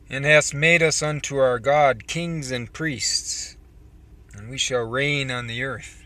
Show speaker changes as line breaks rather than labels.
and hast made us unto our God kings and priests, and we shall reign on the earth.